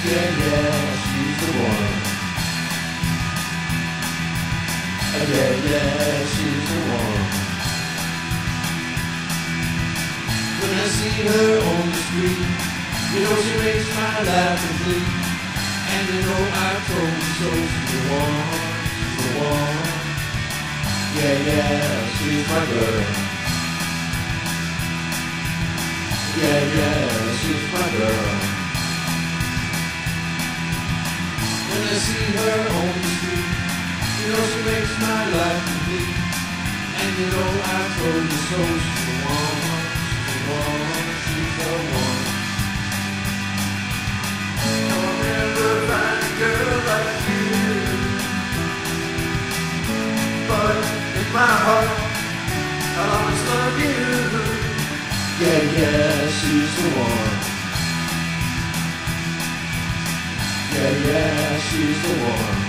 Yeah, yeah, she's the one. Yeah, yeah, she's the one. When I see her on the street, you know she makes my life complete. And you know I told you so, she's the one, she's the one. Yeah, yeah, she's my girl. Yeah, yeah, she's my girl. When I see her on the street, you know she makes my life complete. And you know I told you so, she's the one, she's the one, she's the one. I'll never find a girl like you, but in my heart I'll always love you. Yeah, yeah, she's the one. Yeah, yeah, she's the one.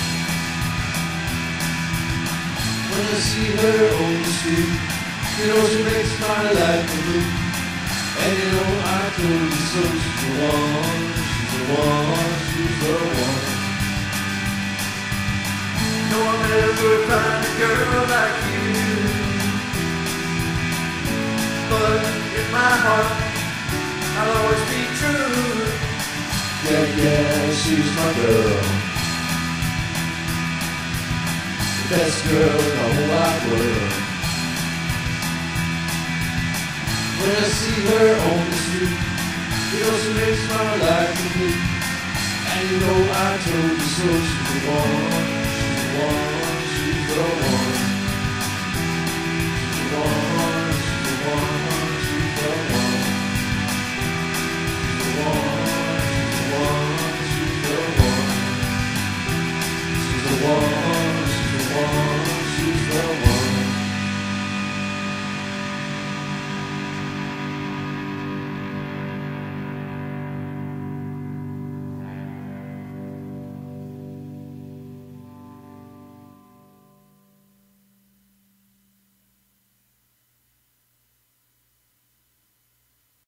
When I see her on the street, you know she makes my life complete. And you know I told you so, she's the one, she's the one, she's the one. No, I'll never find a girl like you, but in my heart I'll always be true. Yeah, yeah, she's my girl, the best girl in the whole wide world. When I see her on the street, you know she makes my life complete. And you know I told you so, she's the one, she's the one, she's the one, she's the one.